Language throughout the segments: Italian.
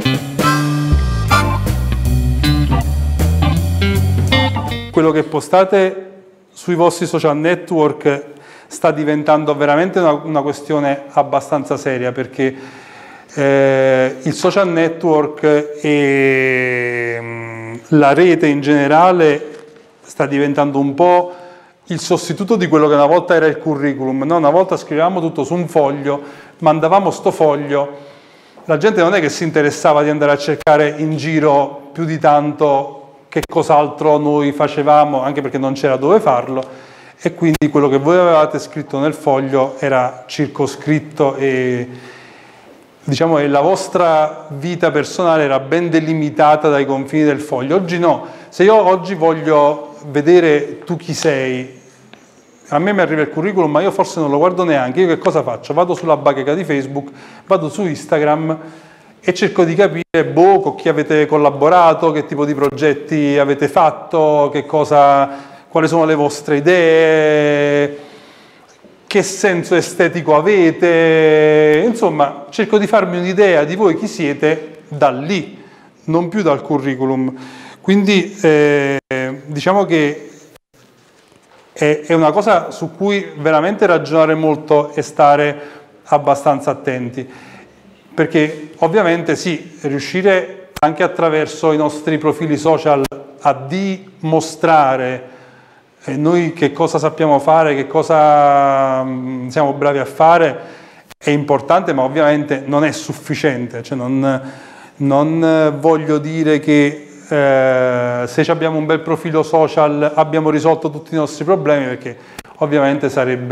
Quello che postate sui vostri social network sta diventando veramente una questione abbastanza seria, perché il social network e la rete in generale sta diventando un po' il sostituto di quello che una volta era il curriculum. Noi una volta scrivevamo tutto su un foglio, mandavamo sto foglio, la gente non è che si interessava di andare a cercare in giro più di tanto che cos'altro noi facevamo, anche perché non c'era dove farlo, e quindi quello che voi avevate scritto nel foglio era circoscritto e, diciamo, e la vostra vita personale era ben delimitata dai confini del foglio. Oggi no, se io oggi voglio vedere tu chi sei, a me mi arriva il curriculum, ma io forse non lo guardo neanche. Io che cosa faccio? Vado sulla bacheca di Facebook, vado su Instagram e cerco di capire con chi avete collaborato, che tipo di progetti avete fatto, quali sono le vostre idee, che senso estetico avete, insomma cerco di farmi un'idea di voi chi siete da lì, non più dal curriculum. Quindi diciamo che è una cosa su cui veramente ragionare molto e stare abbastanza attenti, perché ovviamente sì, riuscire anche attraverso i nostri profili social a dimostrare noi che cosa sappiamo fare, che cosa siamo bravi a fare è importante, ma ovviamente non è sufficiente. Cioè non voglio dire che se abbiamo un bel profilo social abbiamo risolto tutti i nostri problemi, perché ovviamente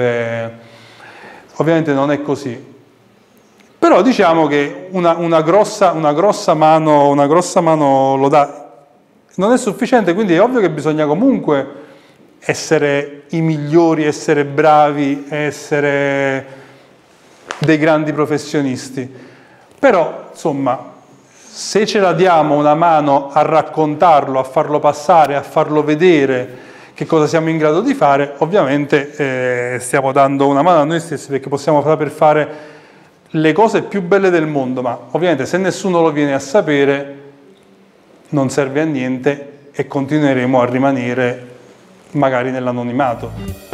non è così. Però diciamo che una grossa mano lo dà. Non è sufficiente, quindi è ovvio che bisogna comunque essere i migliori, essere bravi, essere dei grandi professionisti. Però, insomma, se ce la diamo una mano a raccontarlo, a farlo passare, a farlo vedere che cosa siamo in grado di fare, ovviamente stiamo dando una mano a noi stessi, perché possiamo saper fare le cose più belle del mondo, ma ovviamente se nessuno lo viene a sapere non serve a niente e continueremo a rimanere magari nell'anonimato.